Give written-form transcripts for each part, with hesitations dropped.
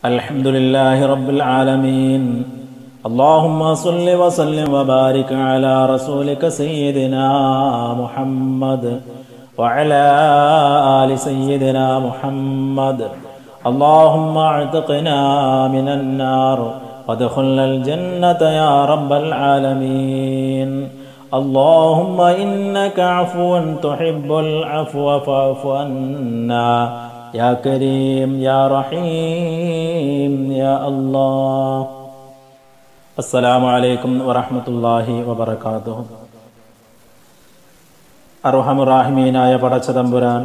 الحمد لله رب العالمين. اللهم صل وسلم وبارك على رسولك سيدنا محمد وعلى آل سيدنا محمد. اللهم اعتقنا من النار وادخلنا الجنة يا رب العالمين. اللهم إنك عفو تحب العفو فاعف عنا يا كريم يا رحيم يا الله. السلام عليكم ورحمة الله وبركاته. അർഹമുറാഹിമീനായ പടച്ചതമ്പുരാൻ,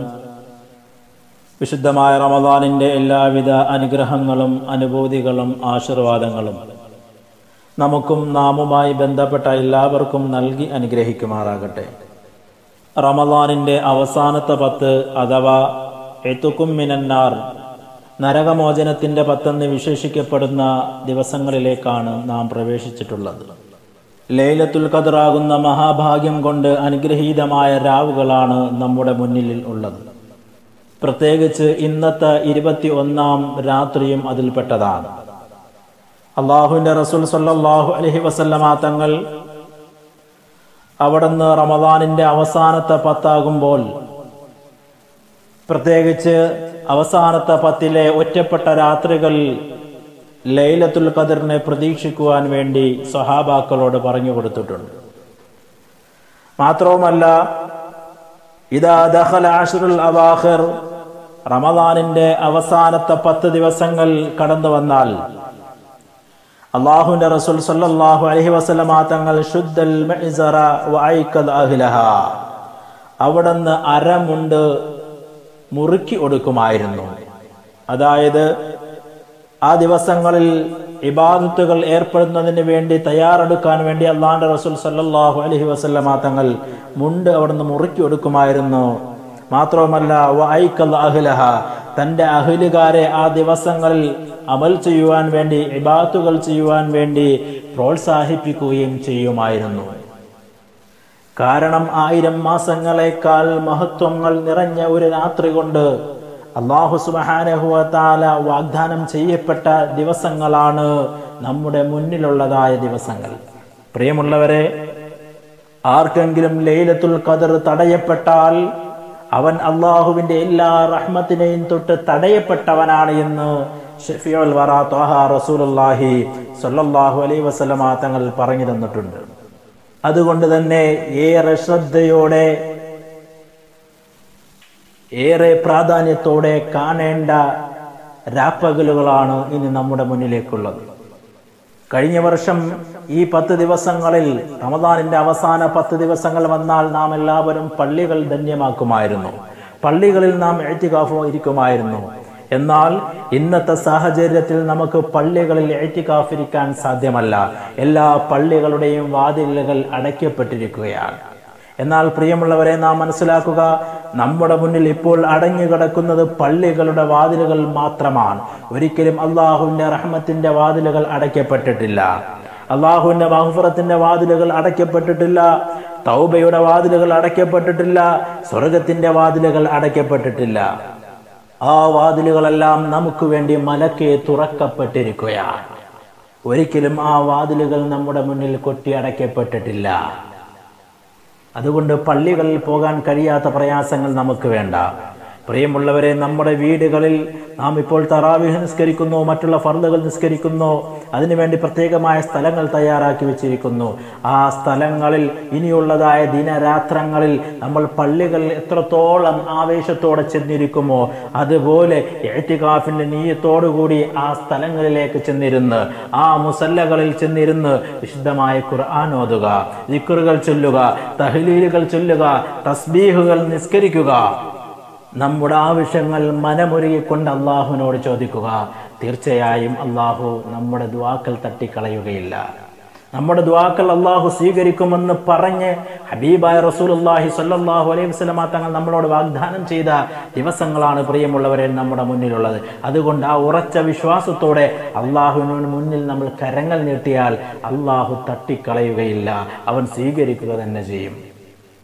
വിശുദ്ധമായ റമദാനിൻ്റെ എല്ലാവിധ അനുഗ്രഹങ്ങളും അനുഭൂതികളും ആശീർവാദങ്ങളും നമുക്കും നാമുമായി ബന്ധപ്പെട്ട എല്ലാവർക്കും നൽകി അനുഗ്രഹിക്കുമാറാകട്ടെ. റമദാനിൻ്റെ അവസാനത്തെ 10 അഥവാ എത്തുക്കും മിനന്നാർ, നരകമോചനത്തിൻ്റെ 10 വിശേഷിക്കപ്പെടുന്ന ദിവസങ്ങളിലേക്കാണ് നാം പ്രവേശിച്ചിട്ടുള്ളത്. ലൈലത്തുൽ ഖദ്റാകുന്ന മഹാഭാഗ്യം കൊണ്ട് അനുഗ്രഹീതമായ രാവുകളാണ് നമ്മുടെ മുന്നിൽ ഉള്ളത്. പ്രത്യേകിച്ച് ഇന്നത്തെ 21-ാം രാത്രിയും അതിൽപ്പെട്ടതാണ്. അള്ളാഹുവിൻ്റെ റസൂൽ സല്ലല്ലാഹു അലൈഹി വസല്ലമ തങ്ങൾ അവിടുന്ന് റമദാനിൻ്റെ അവസാനത്തെ 10 ആകുമ്പോൾ, പ്രത്യേകിച്ച് അവസാനത്തെ 10-ലെ ഒറ്റപ്പെട്ട രാത്രികൾ ലൈലത്തുൽ ഖദറിനെ പ്രതീക്ഷിക്കുവാൻ വേണ്ടി സ്വഹാബാക്കളോട് പറഞ്ഞു കൊടുത്തിട്ടുണ്ട്. മാത്രവുമല്ല, ഇദാ ദഖല അശ്റുൽ അവാഖിർ, റമദാനിന്റെ അവസാനത്തെ 10 ദിവസങ്ങൾ കടന്നു വന്നാൽ അല്ലാഹുവിന്റെ റസൂൽ സല്ലല്ലാഹു അലൈഹി വസല്ലമ തങ്ങൾ ശുദ്ധൽ മഇസറ വഅയ്കൽ അഹ്ലഹാ, അവിടുന്ന് അരമുണ്ട് മുറുക്കി ഒടുക്കുമായിരുന്നു. അതായത് ആ ദിവസങ്ങളിൽ ഇബാദത്തുകൾ ഏർപ്പെടുന്നതിന് വേണ്ടി തയ്യാറെടുക്കാൻ വേണ്ടി അല്ലാഹുവിന്റെ റസൂൽ സല്ലല്ലാഹു അലൈഹി വസല്ലമ തങ്ങൾ മുണ്ട് അവിടുന്ന് മുറുക്കി ഒടുക്കുമായിരുന്നു. മാത്രവുമല്ല, വഅയ്കൽ അഹ്ലഹ, തൻ്റെ അഹ്ലുകാരെ ആ ദിവസങ്ങളിൽ അമൽ ചെയ്യുവാൻ വേണ്ടി, ഇബാദത്തുകൾ ചെയ്യുവാൻ വേണ്ടി പ്രോത്സാഹിപ്പിക്കുകയും ചെയ്യുമായിരുന്നു. കാരണം 1000 മാസങ്ങളെക്കാൾ മഹത്വങ്ങൾ നിറഞ്ഞ ഒരു രാത്രി കൊണ്ട് അല്ലാഹു സുബ്ഹാനഹു വ തആല വാഗ്ദാനം ചെയ്യപ്പെട്ട ദിവസങ്ങളാണ് നമ്മുടെ മുന്നിലുള്ളതായ ദിവസങ്ങൾ. പ്രിയമുള്ളവരെ, ആർക്കെങ്കിലും ലൈലത്തുൽ ഖദർ തടയപ്പെട്ടാൽ അവൻ അല്ലാഹുവിന്റെ എല്ലാ റഹ്മത്തിനെയും തൊട്ട് തടയപ്പെട്ടവനാണ് എന്ന് ഷഫീഉൽ വറ ത്വഹ റസൂലുള്ളാഹി സ്വല്ലല്ലാഹു അലൈഹി വസല്ലമ തങ്ങൾ പറഞ്ഞു തന്നിട്ടുണ്ട്. അതുകൊണ്ട് തന്നെ ഏറെ ശ്രദ്ധയോടെ, ഏറെ പ്രാധാന്യത്തോടെ കാണേണ്ട രാപ്പകലുകളാണ് ഇനി നമ്മുടെ മുന്നിലേക്കുള്ളത്. കഴിഞ്ഞ വർഷം ഈ 10 ദിവസങ്ങളിൽ, റമദാനിന്റെ അവസാന 10 ദിവസങ്ങൾ വന്നാൽ നാം എല്ലാവരും പള്ളികൾ ധന്യമാക്കുമായിരുന്നു, പള്ളികളിൽ നാം ഇഅ്തികാഫ് ഇരിക്കുമായിരുന്നു. എന്നാൽ ഇന്നത്തെ സാഹചര്യത്തിൽ നമുക്ക് പള്ളികളിൽ ഇഅ്തികാഫ് ഇരിക്കാൻ സാധ്യമല്ല. എല്ലാ പള്ളികളുടെയും വാതിലുകൾ അടയ്ക്കപ്പെട്ടിരിക്കുകയാണ്. എന്നാൽ പ്രിയമുള്ളവരെ, നാം മനസ്സിലാക്കുക, നമ്മുടെ മുന്നിൽ ഇപ്പോൾ അടഞ്ഞുകിടക്കുന്നത് പള്ളികളുടെ വാതിലുകൾ മാത്രമാണ്. ഒരിക്കലും അള്ളാഹുവിന്റെ റഹ്മത്തിന്റെ വാതിലുകൾ അടയ്ക്കപ്പെട്ടിട്ടില്ല, അള്ളാഹുവിന്റെ മഗ്ഫിറത്തിന്റെ വാതിലുകൾ അടയ്ക്കപ്പെട്ടിട്ടില്ല, തൗബയുടെ വാതിലുകൾ അടയ്ക്കപ്പെട്ടിട്ടില്ല, സ്വർഗത്തിന്റെ വാതിലുകൾ അടയ്ക്കപ്പെട്ടിട്ടില്ല. ആ വാതിലുകളെല്ലാം നമുക്ക് വേണ്ടി മലക്കെ തുറക്കപ്പെട്ടിരിക്കുകയാണ്. ഒരിക്കലും ആ വാതിലുകൾ നമ്മുടെ മുന്നിൽ കൊട്ടി അടയ്ക്കപ്പെട്ടിട്ടില്ല. അതുകൊണ്ട് പള്ളികളിൽ പോകാൻ കഴിയാത്ത പ്രയാസങ്ങൾ നമുക്ക് വേണ്ട. പ്രിയമുള്ളവരെ, നമ്മുടെ വീടുകളിൽ നാം ഇപ്പോൾ തറാവീഹ് നിസ്കരിക്കുന്നു, മറ്റുള്ള ഫർളുകൾ നിസ്കരിക്കുന്നു, അതിനുവേണ്ടി പ്രത്യേകമായ സ്ഥലങ്ങൾ തയ്യാറാക്കി വെച്ചിരിക്കുന്നു. ആ സ്ഥലങ്ങളിൽ ഇനിയുള്ളതായ ദിനരാത്രങ്ങളിൽ നമ്മൾ പള്ളികളിൽ എത്രത്തോളം ആവേശത്തോടെ ചെന്നിരിക്കുമോ, അതുപോലെ ഇഅ്തികാഫിന്റെ നിയ്യത്തോടുകൂടി ആ സ്ഥലങ്ങളിലേക്ക് ചെന്നിരുന്ന്, ആ മുസല്ലകളിൽ ചെന്നിരുന്ന് വിശുദ്ധമായ ഖുർആൻ ഓതുക, ദിക്റുകൾ ചൊല്ലുക, തഹ്ലീലുകൾ ചൊല്ലുക, തസ്ബീഹുകൾ നിസ്കരിക്കുക. നമ്മുടെ ആവശ്യങ്ങൾ മനമുരുകിക്കൊണ്ട് അള്ളാഹുവിനോട് ചോദിക്കുക. തീർച്ചയായും അള്ളാഹു നമ്മുടെ ദുആക്കൾ തട്ടിക്കളയുകയില്ല. നമ്മുടെ ദുആക്കൾ അള്ളാഹു സ്വീകരിക്കുമെന്ന് പറഞ്ഞ് ഹബീബായ റസൂലുള്ളാഹി സ്വല്ലല്ലാഹു അലൈഹി വസല്ലമ തങ്ങൾ നമ്മളോട് വാഗ്ദാനം ചെയ്ത ദിവസങ്ങളാണ് പ്രിയമുള്ളവരെ നമ്മുടെ മുന്നിലുള്ളത്. അതുകൊണ്ട് ആ ഉറച്ച വിശ്വാസത്തോടെ അള്ളാഹുവിന് മുന്നിൽ നമ്മൾ കരങ്ങൾ നീട്ടിയാൽ അള്ളാഹു തട്ടിക്കളയുകയില്ല, അവൻ സ്വീകരിക്കുക തന്നെ ചെയ്യും.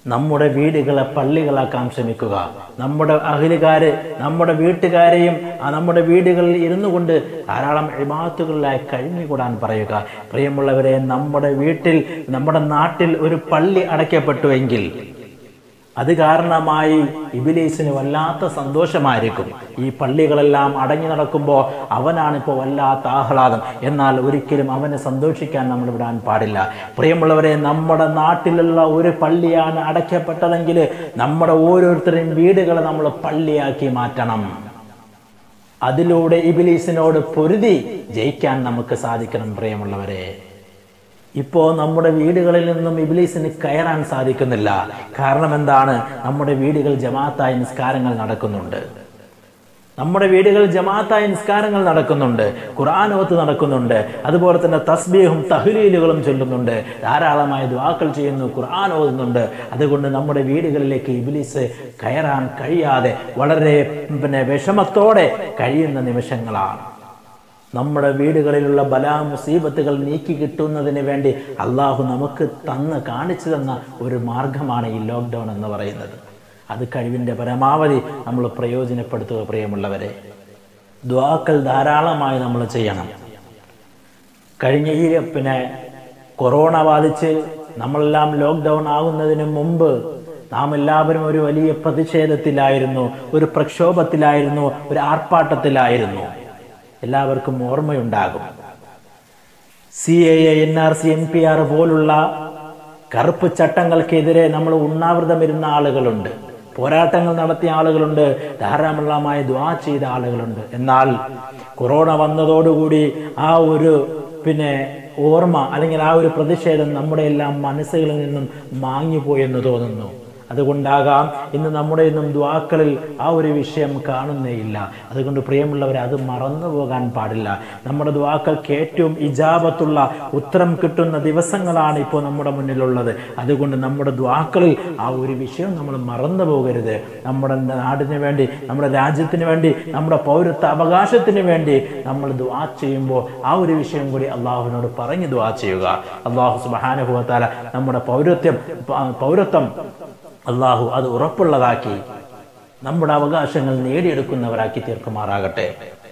നമ്മുടെ വീടുകളെ പള്ളികളാക്കാൻ ശ്രമിക്കുക. നമ്മുടെ അഹ്ലുകാര്, നമ്മുടെ വീട്ടുകാരെയും നമ്മുടെ വീടുകളിൽ ഇരുന്നു കൊണ്ട് ധാരാളം ഇബാദത്തുകളിലായി കഴിഞ്ഞുകൂടാൻ പറയുക. പ്രിയമുള്ളവരെ, നമ്മുടെ വീട്ടിൽ, നമ്മുടെ നാട്ടിൽ ഒരു പള്ളി അടയ്ക്കപ്പെട്ടുവെങ്കിൽ അത് കാരണമായി ഇബ്ലീസിന് വല്ലാത്ത സന്തോഷമായിരിക്കും. ഈ പള്ളികളെല്ലാം അടങ്ങി നടക്കുമ്പോൾ അവനാണിപ്പോൾ വല്ലാത്ത ആഹ്ലാദം. എന്നാൽ ഒരിക്കലും അവനെ സന്തോഷിക്കാൻ നമ്മൾ വിടാൻ പാടില്ല. പ്രിയമുള്ളവരെ, നമ്മുടെ നാട്ടിലുള്ള ഒരു പള്ളിയാണ് അടയ്ക്കപ്പെട്ടതെങ്കിൽ നമ്മുടെ ഓരോരുത്തരുടെയും വീടുകളെ നമ്മൾ പള്ളിയാക്കി മാറ്റണം. അതിലൂടെ ഇബ്ലീസിനോട് പൊരുതി ജയിക്കാൻ നമുക്ക് സാധിക്കണം. പ്രിയമുള്ളവരെ, ഇപ്പോൾ നമ്മുടെ വീടുകളിൽ നിന്നും ഇബ്ലീസിന് കയറാൻ സാധിക്കുന്നില്ല. കാരണം എന്താണ്? നമ്മുടെ വീടുകൾ ജമാഅത്തായി നിസ്കാരങ്ങൾ നടക്കുന്നുണ്ട്. നമ്മുടെ വീടുകളിൽ ജമാഅത്തായി നിസ്കാരങ്ങൾ നടക്കുന്നുണ്ട്, ഖുർആൻ ഓത്ത് നടക്കുന്നുണ്ട്, അതുപോലെ തന്നെ തസ്ബീഹും തഹ്ലീലുകളും ചൊല്ലുന്നുണ്ട്, ധാരാളമായി ദുആകൾ ചെയ്യുന്നു, ഖുർആൻ ഓതുന്നുണ്ട്. അതുകൊണ്ട് നമ്മുടെ വീടുകളിലേക്ക് ഇബ്ലീസ് കയറാൻ കഴിയാതെ വളരെ വിഷമത്തോടെ കഴിയുന്ന നിമിഷങ്ങളാണ്. നമ്മുടെ വീടുകളിലുള്ള ബലാ മുസീബത്തുകൾ നീക്കി കിട്ടുന്നതിന് വേണ്ടി അള്ളാഹു നമുക്ക് കാണിച്ചു തന്ന ഒരു മാർഗമാണ് ഈ ലോക്ക്ഡൗൺ എന്ന് പറയുന്നത്. അത് കഴിവിൻ്റെ പരമാവധി നമ്മൾ പ്രയോജനപ്പെടുത്തുക. പ്രിയമുള്ളവരെ, ദുആക്കൾ ധാരാളമായി നമ്മൾ ചെയ്യണം. കഴിഞ്ഞ ഈ കൊറോണ ബാധിച്ച് നമ്മളെല്ലാം ലോക്ക്ഡൗൺ ആകുന്നതിന് മുമ്പ് നാം എല്ലാവരും ഒരു വലിയ പ്രതിഷേധത്തിലായിരുന്നു, ഒരു പ്രക്ഷോഭത്തിലായിരുന്നു, ഒരു ആർപ്പാട്ടത്തിലായിരുന്നു. എല്ലാവർക്കും ഓർമ്മയുണ്ടാകും. CAA, NRC, NPR പോലുള്ള കറുപ്പ് ചട്ടങ്ങൾക്കെതിരെ നമ്മൾ ഉണ്ണാവൃതമിരുന്ന ആളുകളുണ്ട്, പോരാട്ടങ്ങൾ നടത്തിയ ആളുകളുണ്ട്, ധാരാളമായി ദുആ ചെയ്ത ആളുകളുണ്ട്. എന്നാൽ കൊറോണ വന്നതോടുകൂടി ആ ഒരു ഓർമ്മ അല്ലെങ്കിൽ ആ ഒരു പ്രതിഷേധം നമ്മുടെ എല്ലാം മനസ്സുകളിൽ നിന്നും മാഞ്ഞുപോയെന്ന് തോന്നുന്നു. അതുകൊണ്ടാകാം ഇന്ന് നമ്മുടെ ഇന്നും ദുആക്കളിൽ ആ ഒരു വിഷയം കാണുന്നേയില്ല. അതുകൊണ്ട് പ്രിയമുള്ളവരെ, അത് മറന്നു പോകാൻ പാടില്ല. നമ്മുടെ ദുആക്കൾക്ക് ഏറ്റവും ഇജാബത്തുള്ള ഉത്തരം കിട്ടുന്ന ദിവസങ്ങളാണ് ഇപ്പോൾ നമ്മുടെ മുന്നിലുള്ളത്. അതുകൊണ്ട് നമ്മുടെ ദുആക്കളിൽ ആ ഒരു വിഷയം നമ്മൾ മറന്നു പോകരുത്. നമ്മുടെ നാടിന് വേണ്ടി, നമ്മുടെ രാജ്യത്തിന് വേണ്ടി, നമ്മുടെ പൗരത്വ അവകാശത്തിന് വേണ്ടി നമ്മൾ ദുആ ചെയ്യുമ്പോൾ ആ ഒരു വിഷയം കൂടി അള്ളാഹുവിനോട് പറഞ്ഞ് ദുആ ചെയ്യുക. അള്ളാഹു സുബ്ഹാനഹു വ തആല നമ്മുടെ പൗരത്വം അള്ളാഹു അത് ഉറപ്പുള്ളതാക്കി നമ്മുടെ അവകാശങ്ങൾ നേടിയെടുക്കുന്നവരാക്കി തീർക്കുമാറാകട്ടെ.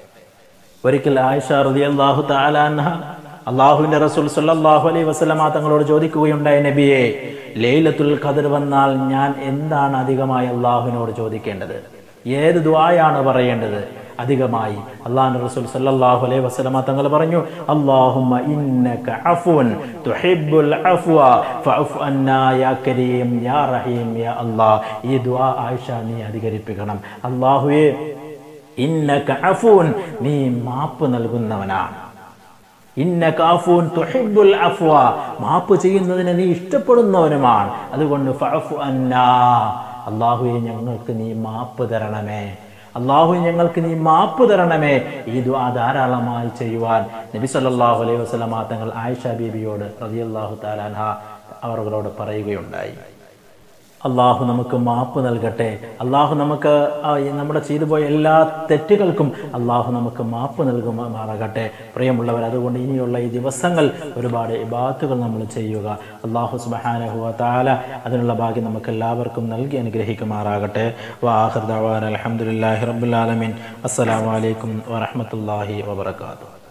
ഒരിക്കൽ ആയിഷ റളിയല്ലാഹു തആല അൻഹ അള്ളാഹുവിന്റെ റസൂൽ സല്ലല്ലാഹു അലൈഹി വസല്ലമ തങ്ങളോട് ചോദിക്കുകയുണ്ടായി, നബിയെ, ലൈലത്തുൽ ഖദർ വന്നാൽ ഞാൻ എന്താണ് അധികമായി അള്ളാഹുവിനോട് ചോദിക്കേണ്ടത്? ഏത് ദുആയാണ് പറയേണ്ടത്? അധികമായി അല്ലാഹുവിന്റെ റസൂൽ സല്ലല്ലാഹു അലൈഹി വസല്ലമ തങ്ങൾ പറഞ്ഞു, അല്ലാഹുമ്മ ഇന്നക അഫ്വൻ തുഹിബ്ബുൽ അഫ്വ ഫഅഫ് അന്നാ യാ കരീം യാ റഹീം യാ അല്ലാഹ്. ഈ ദുആ ആയിഷ നീ അധികരിപ്പിക്കണം. അല്ലാഹുവേ, ഇന്നക അഫ്വൻ, നീ മാപ്പ് നൽകുന്നവനാണ്. ഇന്നക അഫ്വൻ തുഹിബ്ബുൽ അഫ്വ, മാപ്പ് ചെയ്യുന്നതിനെ നീ ഇഷ്ടപ്പെടുന്നവനുമാണ്. അതുകൊണ്ട് ഫഅഫ് അന്നാ, അല്ലാഹുവേ ഞങ്ങൾക്ക് നീ മാപ്പ് തരണമേ, അല്ലാഹു ഞങ്ങൾക്ക് നീ മാപ്പ് തരണമേ. ഈ ദുആ ധാരാളമായി ചെയ്യുവാൻ നബി സല്ലല്ലാഹു അലൈഹി വസല്ലമ തങ്ങൾ ആയിഷ ബീബിയോട് റളിയല്ലാഹു തആല അൻഹ അവരോട് പറയുകയുണ്ടായി. അള്ളാഹു നമുക്ക് മാപ്പ് നൽകട്ടെ. അള്ളാഹു നമുക്ക് നമ്മുടെ ചെയ്തുപോയ എല്ലാ തെറ്റുകൾക്കും അള്ളാഹു നമുക്ക് മാപ്പ് നൽകുമാറാകട്ടെ. പ്രിയമുള്ളവർ, അതുകൊണ്ട് ഇനിയുള്ള ഈ ദിവസങ്ങൾ ഒരുപാട് ഇബാദത്തുകൾ നമ്മൾ ചെയ്യുക. അള്ളാഹു സുബ്ഹാനഹു വ തആല അതിനുള്ള ഭാഗ്യം നമുക്ക് എല്ലാവർക്കും നൽകി അനുഗ്രഹിക്കുമാറാകട്ടെ. വആഖിറു ദഅവാന അൽഹംദുലില്ലാഹി റബ്ബിൽ ആലമീൻ. അസ്സലാമു അലൈക്കും വറഹ്മത്തുള്ളാഹി വബറകാതുഹു.